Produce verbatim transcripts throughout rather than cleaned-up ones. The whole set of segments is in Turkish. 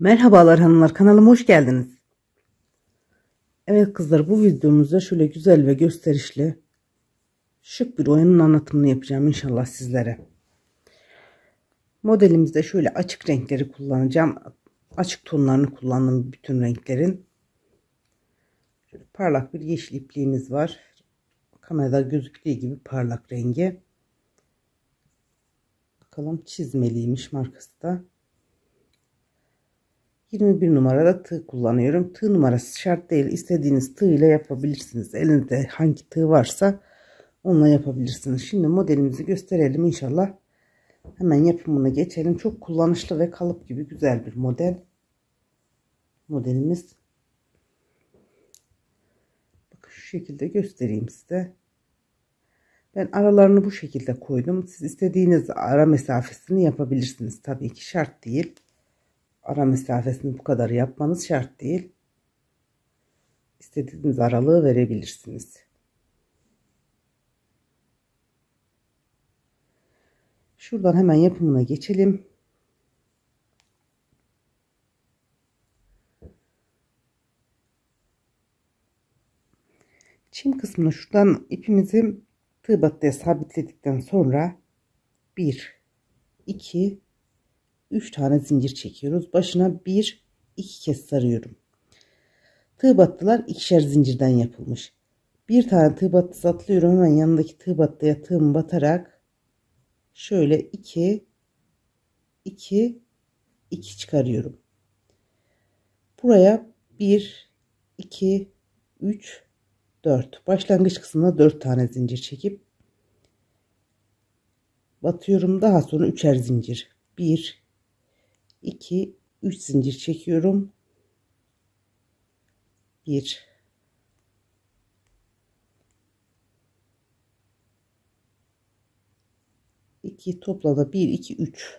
Merhabalar hanımlar, kanalıma hoş geldiniz. Evet kızlar, bu videomuzda şöyle güzel ve gösterişli şık bir oyunun anlatımını yapacağım inşallah sizlere. Modelimizde şöyle açık renkleri kullanacağım. Açık tonlarını kullandım bütün renklerin. Şöyle parlak bir yeşil ipliğimiz var. Kamerada gözüktüğü gibi parlak rengi. Bakalım, çizmeliymiş markası da. yirmi bir numarada tığ kullanıyorum. Tığ numarası şart değil. İstediğiniz tığ ile yapabilirsiniz. Elinizde hangi tığ varsa onunla yapabilirsiniz. Şimdi modelimizi gösterelim inşallah. Hemen yapımını geçelim. Çok kullanışlı ve kalıp gibi güzel bir model. Modelimiz. Bakın şu şekilde göstereyim size. Ben aralarını bu şekilde koydum. Siz istediğiniz ara mesafesini yapabilirsiniz. Tabii ki şart değil. Ara mesafesini bu kadar yapmanız şart değil. İstediğiniz aralığı verebilirsiniz. Şuradan hemen yapımına geçelim. Çim kısmına şuradan ipimizi tığ battıya sabitledikten sonra bir, iki, üç tane zincir çekiyoruz. Başına bir, iki kez sarıyorum. Tığ battılar ikişer zincirden yapılmış. Bir tane tığ battısı atlıyorum. Hemen yanındaki tığ battıya tığımı batarak şöyle iki, iki, iki çıkarıyorum. Buraya bir, iki, üç, dört. Başlangıç kısmına dört tane zincir çekip batıyorum. Daha sonra üçer zincir. bir, iki, üç zincir çekiyorum. bir, iki, toplamda bir, iki, üç.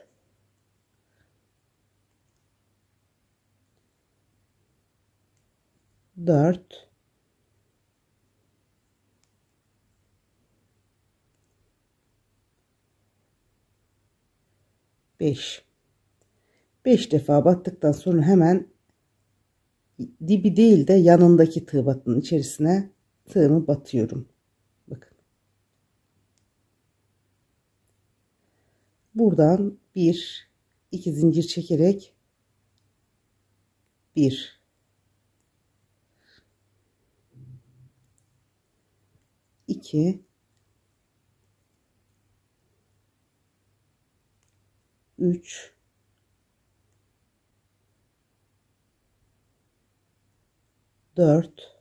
dört, beş. beş defa battıktan sonra hemen dibi değil de yanındaki tığ battının içerisine tığımı batıyorum. Bakın. Buradan bir, iki zincir çekerek bir, iki, üç, dört,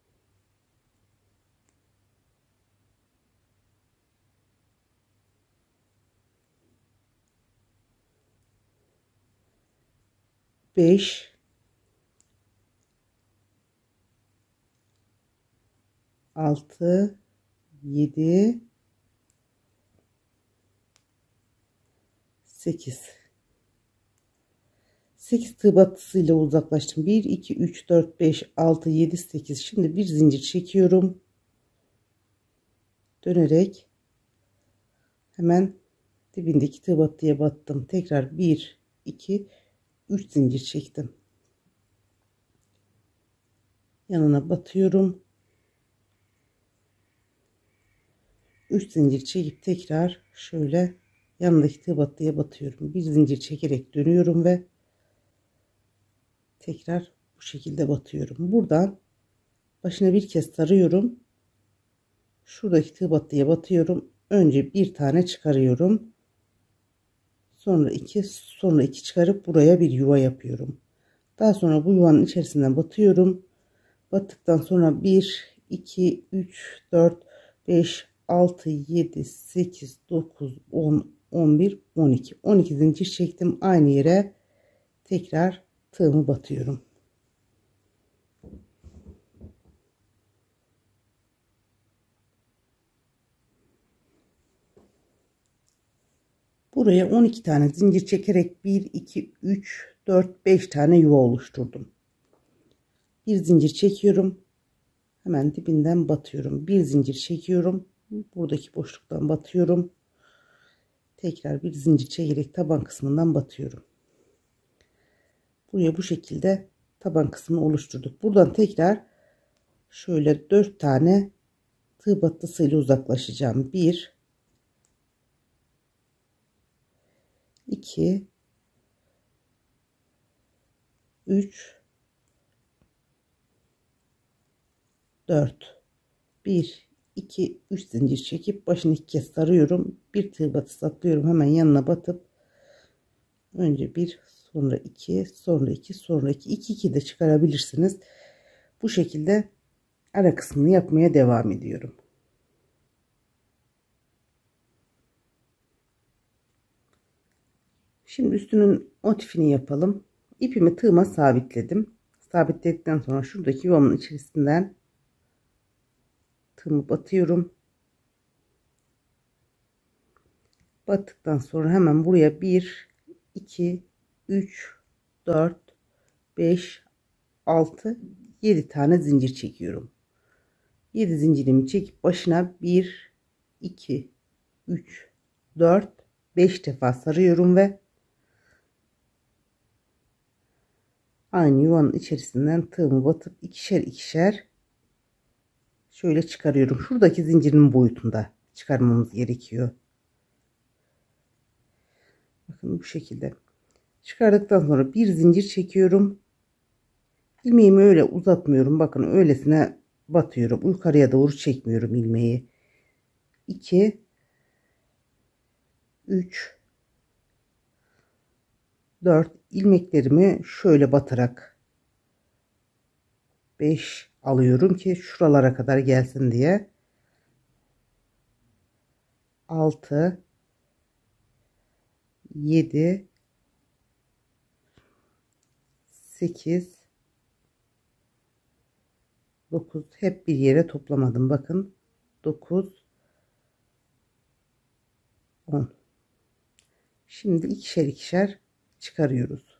beş, altı, yedi, sekiz. sekiz tığ battısıyla uzaklaştım. bir, iki, üç, dört, beş, altı, yedi, sekiz. Şimdi bir zincir çekiyorum. Dönerek hemen dibindeki tığ battıya battım. Tekrar bir, iki, üç zincir çektim. Yanına batıyorum. üç zincir çekip tekrar şöyle yanındaki tığ battıya batıyorum. Bir zincir çekerek dönüyorum ve tekrar bu şekilde batıyorum. Buradan başına bir kez sarıyorum. Şuradaki tığ battıya batıyorum. Önce bir tane çıkarıyorum. Sonra iki, sonra iki çıkarıp buraya bir yuva yapıyorum. Daha sonra bu yuvanın içerisinden batıyorum. Battıktan sonra bir, iki, üç, dört, beş, altı, yedi, sekiz, dokuz, on, on bir, on iki. on iki zincir çektim. Aynı yere tekrar tığımı batıyorum. Buraya on iki tane zincir çekerek bir, iki, üç, dört, beş tane yuva oluşturdum. Bir zincir çekiyorum. Hemen dibinden batıyorum. Bir zincir çekiyorum. Buradaki boşluktan batıyorum. Tekrar bir zincir çekerek taban kısmından batıyorum. Buraya bu şekilde taban kısmını oluşturduk. Buradan tekrar şöyle dört tane tığ battısıyla uzaklaşacağım. bir iki üç dört bir iki üç zincir çekip başını iki kez sarıyorum. Bir tığ batısı atlıyorum, hemen yanına batıp önce bir, sonra iki, sonra iki, sonra iki, iki iki de çıkarabilirsiniz. Bu şekilde ara kısmını yapmaya devam ediyorum. Şimdi üstünün motifini yapalım. İpimi tığıma sabitledim. Sabitledikten sonra şuradaki yuvamın içerisinden tığımı batıyorum. Battıktan sonra hemen buraya bir, iki, üç, dört, beş, altı, yedi tane zincir çekiyorum. yedi zincirimi çekip başına bir, iki, üç, dört, beş defa sarıyorum ve aynı yuvanın içerisinden tığımı batıp ikişer ikişer şöyle çıkarıyorum. Şuradaki zincirin boyutunda çıkarmamız gerekiyor. Bakın bu şekilde çıkardıktan sonra bir zincir çekiyorum. İlmeğimi öyle uzatmıyorum. Bakın öylesine batıyorum. Yukarıya doğru çekmiyorum ilmeği. iki üç dört ilmeklerimi şöyle batarak beş alıyorum ki şuralara kadar gelsin diye. altı yedi sekiz dokuz, hep bir yere toplamadım. Bakın dokuz on. Şimdi ikişer ikişer çıkarıyoruz.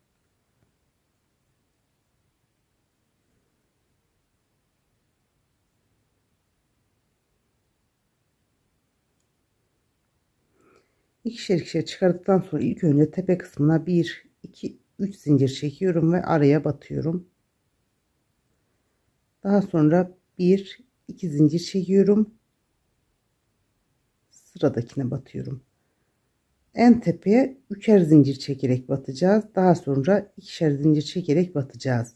İkişer ikişer çıkardıktan sonra ilk önce tepe kısmına bir iki üç zincir çekiyorum ve araya batıyorum. Daha sonra bir iki zincir çekiyorum. Sıradakine batıyorum. En tepeye üçer zincir çekerek batacağız. Daha sonra ikişer zincir çekerek batacağız.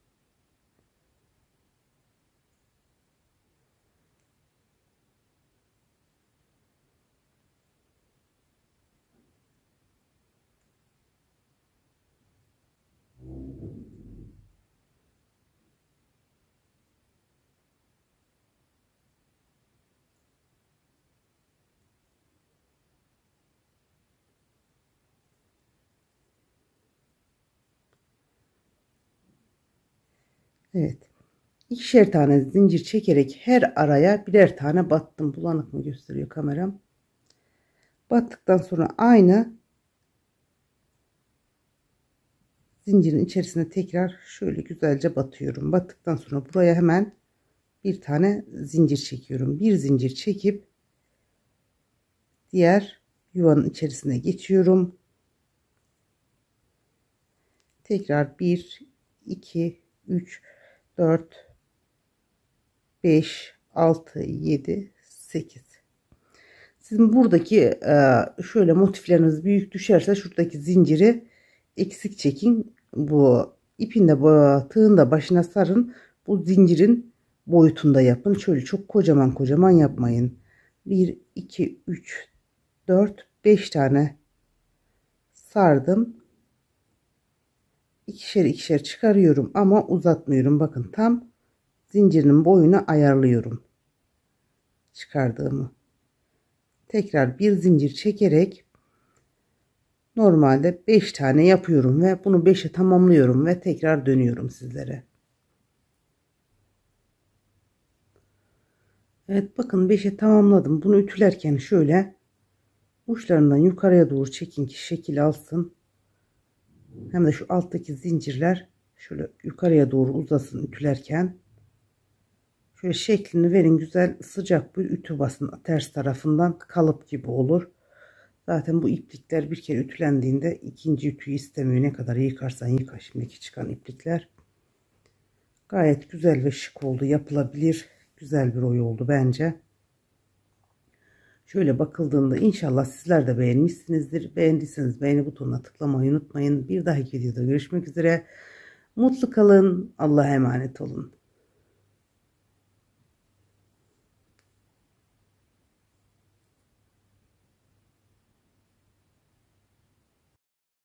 Evet. İkişer tane zincir çekerek her araya birer tane battım. Bulanık mı gösteriyor kameram? Battıktan sonra aynı zincirin içerisine tekrar şöyle güzelce batıyorum. Battıktan sonra buraya hemen bir tane zincir çekiyorum. Bir zincir çekip diğer yuvanın içerisine geçiyorum. Tekrar bir iki üç dört beş altı yedi sekiz. Sizin buradaki şöyle motifleriniz büyük düşerse şuradaki zinciri eksik çekin. Bu ipin de tığın da başına sarın. Bu zincirin boyutunda yapın. Şöyle çok kocaman kocaman yapmayın. bir iki üç dört beş tane sardım. İkişer ikişer çıkarıyorum ama uzatmıyorum. Bakın tam zincirinin boyunu ayarlıyorum. Çıkardığımı. Tekrar bir zincir çekerek normalde beş tane yapıyorum ve bunu beşe tamamlıyorum ve tekrar dönüyorum sizlere. Evet bakın beşe tamamladım. Bunu ütülerken şöyle uçlarından yukarıya doğru çekin ki şekil alsın. Hem de şu alttaki zincirler şöyle yukarıya doğru uzasın ütülerken. Şöyle şeklini verin, güzel sıcak bir ütü basın, ters tarafından kalıp gibi olur. Zaten bu iplikler bir kere ütülendiğinde ikinci ütüyü istemiyor. Ne kadar yıkarsan yıka, şimdiki çıkan iplikler. Gayet güzel ve şık oldu. Yapılabilir. Güzel bir oy oldu bence. Şöyle bakıldığında inşallah sizler de beğenmişsinizdir. Beğendiyseniz beğeni butonuna tıklamayı unutmayın. Bir dahaki videoda görüşmek üzere. Mutlu kalın. Allah'a emanet olun.